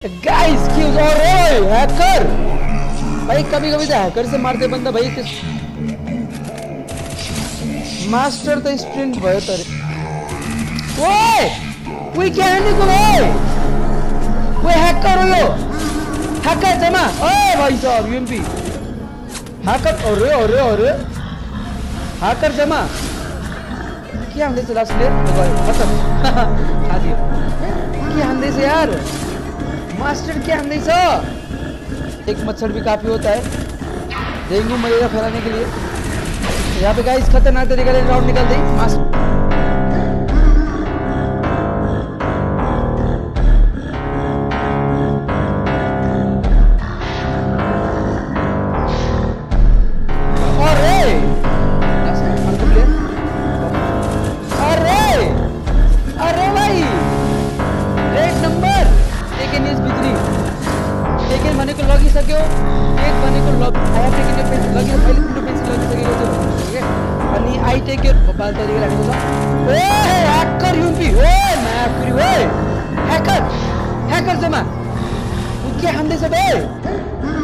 Guys cues और hacker भाई, कभी कभी तो हैकर से मारते बंदा भाई। मास्टर तो स्प्रिंट भयो तरे ओए क्या है निको ओए हैकर हो यो हैकर जमा ओए भाई साहब यूएमपी हैकर अरे हैकर जमा क्या हमने से लास्ट प्लेयर खत्म खा दिया क्या हमने से यार मास्टर क्या हमने से एक मच्छर भी काफी होता है डेंगू मलेरिया फैलाने के लिए। यहाँ पे गाइस खतरनाक तरीके से राउंड निकल दी मास्टर बने को लगी सके एक बने को लग आया टेकिन यो पेन्सिल लगी पहिले तिम्रो पेन्सिल लगी सकेको थियो ओके अनि आई टेक योर मोबाइल तरिका राखेको छ ए हैकर यूपी ओए माफरी ओए हैकर जमा के हान्दै छ बे